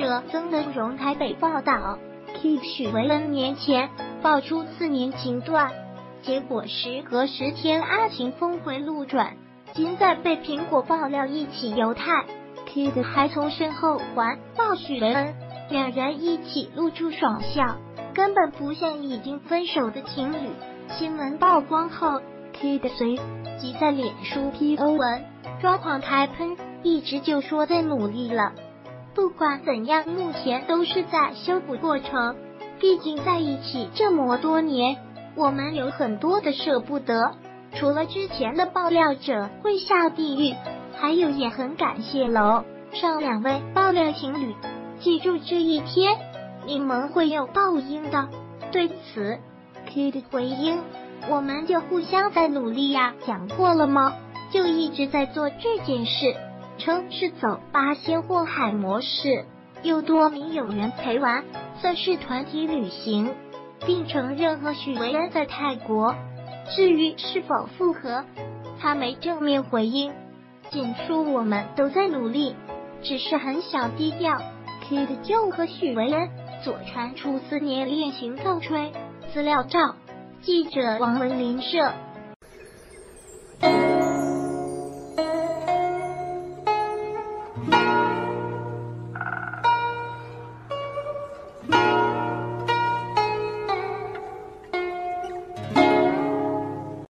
者曾能荣台北报道 ，Kid 许维恩年前爆出4年情断，结果时隔10天爱情峰回路转，今在被苹果爆料一起犹太 ，Kid 还从身后环抱许维恩，两人一起露出爽笑，根本不像已经分手的情侣。新闻曝光后 ，Kid 随即在脸书 PO 文抓狂台喷，一直就说在努力了。不管怎样，目前都是在修补过程，毕竟在一起这么多年。我们有很多的舍不得，除了之前的爆料者会下地狱，还有也很感谢楼上2位爆料情侣。记住这一天，你们会有报应的。对此 ，Kid 回应：我们就互相在努力呀，讲过了吗？就一直在做这件事，称是走八仙过海模式，有多名友人陪玩，算是团体旅行。并承认和许维恩在泰国。至于是否复合，他没正面回应，仅说我们都在努力，只是很想低调。Kid 就和许维恩所传出4年恋情造吹，资料照记者王文林摄。